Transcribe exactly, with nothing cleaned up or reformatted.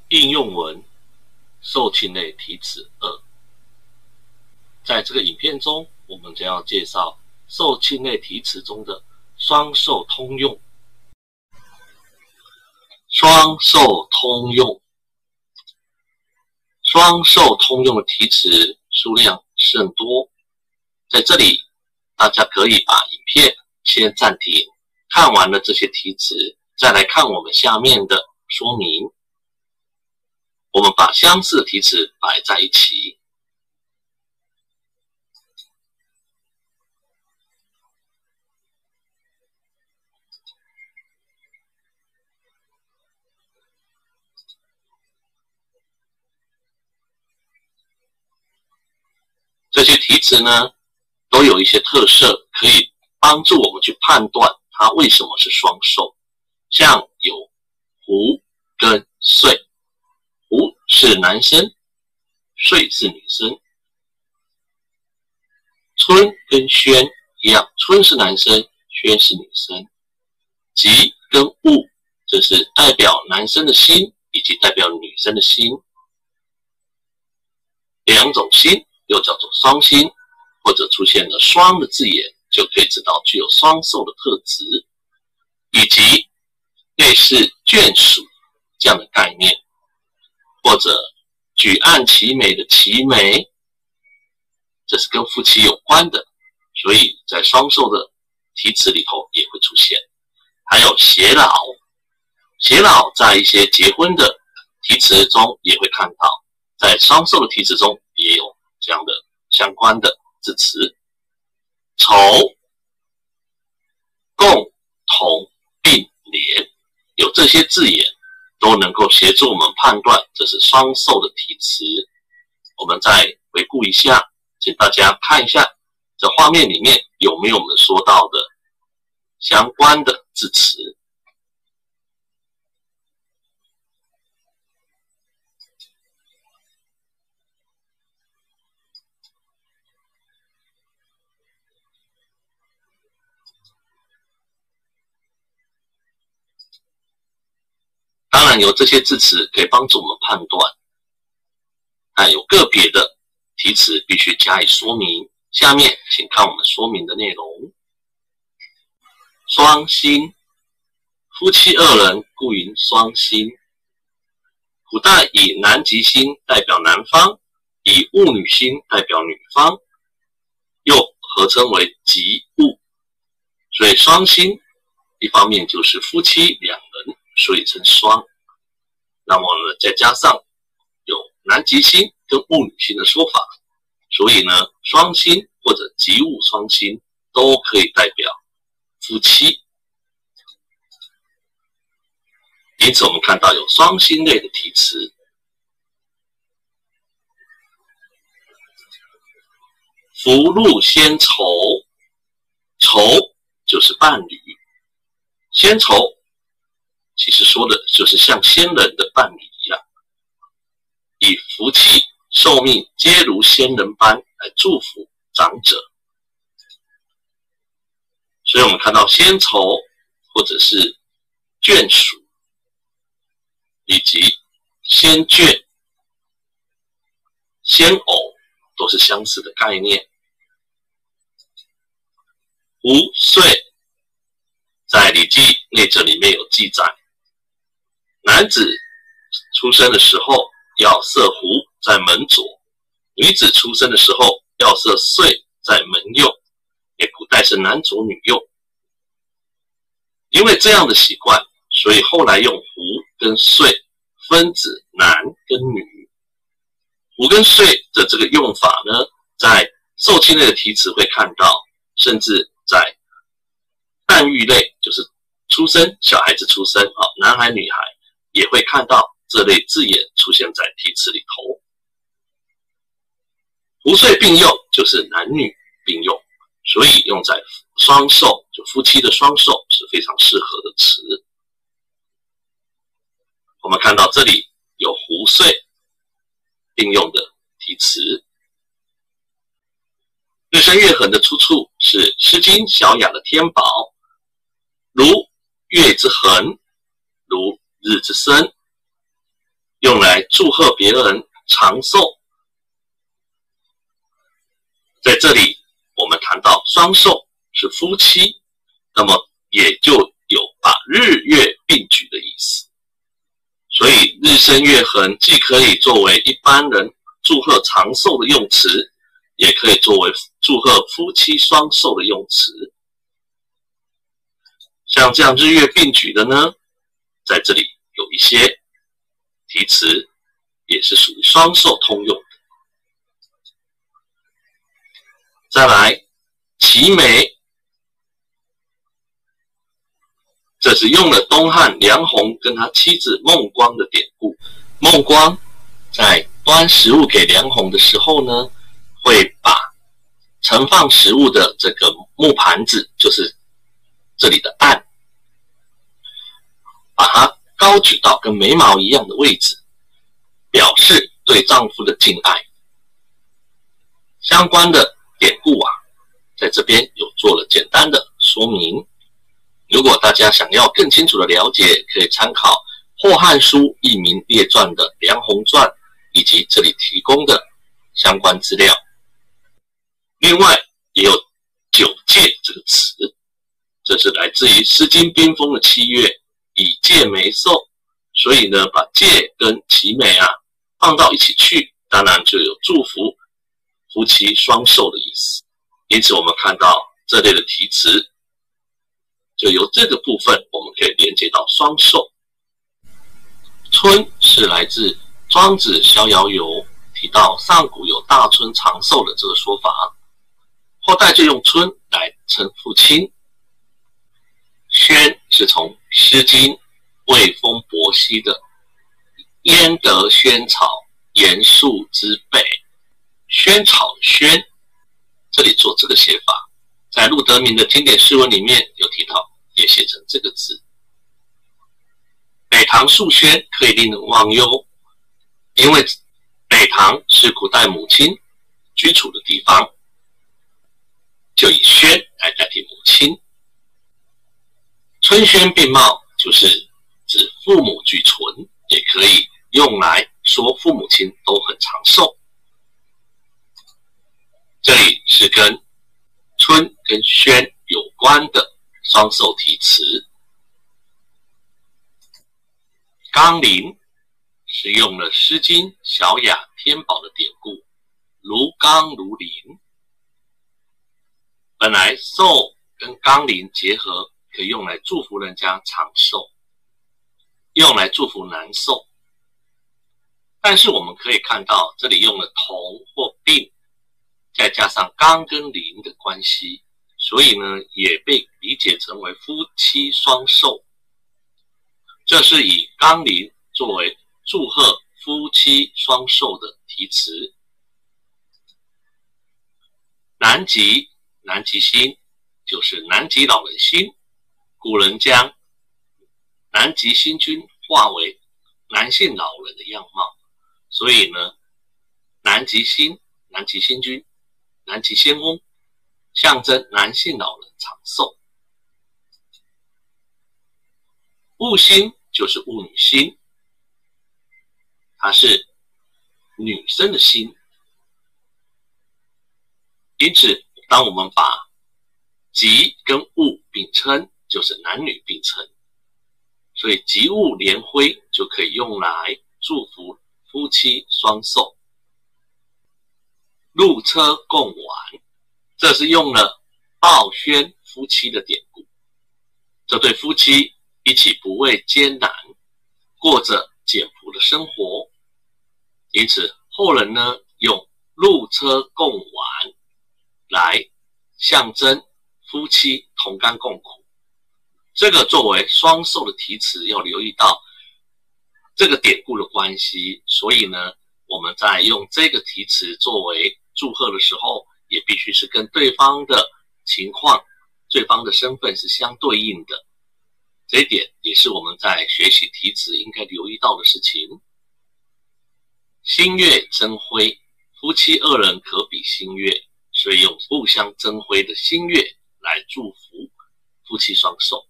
应用文受庆类题词二。在这个影片中，我们将要介绍受庆类题词中的双受通用。双受通用，双受通用的题词数量甚多，在这里大家可以把影片先暂停，看完了这些题词，再来看我们下面的说明。我们把相似的题词摆在一起。这些题词呢，都有一些特色，可以帮助我们去判断它为什么是双受。像有胡跟岁，胡是男生，岁是女生。春跟轩一样，春是男生，轩是女生。吉跟戊，这是代表男生的心以及代表女生的心。两种心又叫做双心，或者出现了双的字眼，就可以知道具有双受的特质，以及类似眷属这样的概念，或者举案齐眉的齐眉，这是跟夫妻有关的，所以在双受的题词里头也会出现。还有偕老，偕老在一些结婚的题词中也会看到，在双受的题词中也有这样的相关的字词。酬、共、同、并、联，有这些字眼都能够协助我们判断这是双受的题词。我们再回顾一下，请大家看一下这画面里面有没有我们说到的相关的字词。当然有这些字词可以帮助我们判断，但有个别的题词必须加以说明。下面请看我们说明的内容。双心，夫妻二人故云双心。古代以男吉星代表男方，以戊女星代表女方，又合称为吉戊，所以双心一方面就是夫妻两人，所以称双。那么呢，再加上有男吉星跟戊女星的说法，所以呢，双心或者吉戊双心都可以代表夫妻。因此我们看到有双心类的题词。福禄先酬，酬就是伴侣，先酬其实说的就是像先人的伴侣一样，以福气寿命皆如先人般来祝福长者。所以我们看到先酬或者是眷属以及先眷、先偶都是相似的概念。胡岁在《礼记内则》里面有记载，男子出生的时候要设胡在门左，女子出生的时候要设岁在门右，也古代是男左女右。因为这样的习惯，所以后来用胡跟岁分指男跟女。胡跟岁的这个用法呢，在受庆类的题词会看到，甚至在诞育类，就是出生小孩子出生啊，男孩女孩也会看到这类字眼出现在题词里头。胡岁并用就是男女并用，所以用在双受，就夫妻的双受是非常适合的词。我们看到这里有胡岁并用的题词。日生月恒的出处是《诗经·小雅》的天宝，如月之恒，如日之升。 用来祝贺别人长寿。在这里我们谈到双寿是夫妻，那么也就有把日月并举的意思。所以日生月恒既可以作为一般人祝贺长寿的用词，也可以作为祝贺夫妻双寿的用词。像这样日月并举的呢，在这里有一些题词也是属于双寿通用的。再来齐眉，这是用了东汉梁鸿跟他妻子孟光的典故。孟光在端食物给梁鸿的时候呢，会把盛放食物的这个木盘子，就是这里的案，把它高举到跟眉毛一样的位置，表示对丈夫的敬爱。相关的典故啊，在这边有做了简单的说明。如果大家想要更清楚的了解，可以参考《霍汉书·佚名列传》的《梁鸿传》，以及这里提供的相关资料。另外也有九戒这个词，这是来自于《诗经·宾风》的七月，以戒眉寿，所以呢，把戒跟齐眉啊放到一起去，当然就有祝福夫妻双寿的意思。因此我们看到这类的题词，就由这个部分我们可以连接到双寿。春是来自庄子《逍遥游》提到上古有大春长寿的这个说法，后代就用春来称父亲。宣是从《诗经·魏风·伯兮》的焉得萱草，严肃之北。萱草宣，这里做这个写法，在陆德明的经典释文里面有提到，也写成这个字。北唐肃宣可以令人忘忧，因为北唐是古代母亲居处的地方，就以宣来代替母亲。春宣并茂就是指父母俱存，也可以用来说父母亲都很长寿。这里是跟春跟宣有关的双寿题词。冈陵是用了《诗经·小雅·天宝》的典故，如冈如林。本来寿跟冈陵结合，可以用来祝福人家长寿，用来祝福难寿。但是我们可以看到，这里用了同或并，再加上冈跟陵的关系，所以呢，也被理解成为夫妻双寿。这是以冈陵作为祝贺夫妻双寿的题词。南极，南极星就是南极老人星，古人将南极星君化为男性老人的样貌，所以呢，南极星、南极星君、南极仙翁象征男性老人长寿。戊星就是戊女星，它是女生的星，因此当我们把己跟戊并称，就是男女并称，所以己戊联辉就可以用来祝福夫妻双寿。入车共玩，这是用了抱宣夫妻的典故，这对夫妻一起不畏艰难，过着简朴的生活，因此后人呢用入车共玩来象征夫妻同甘共苦。这个作为双寿的题词，要留意到这个典故的关系，所以呢，我们在用这个题词作为祝贺的时候，也必须是跟对方的情况、对方的身份是相对应的。这一点也是我们在学习题词应该留意到的事情。星月争辉，夫妻二人可比星月，所以用互相争辉的星月来祝福夫妻双寿。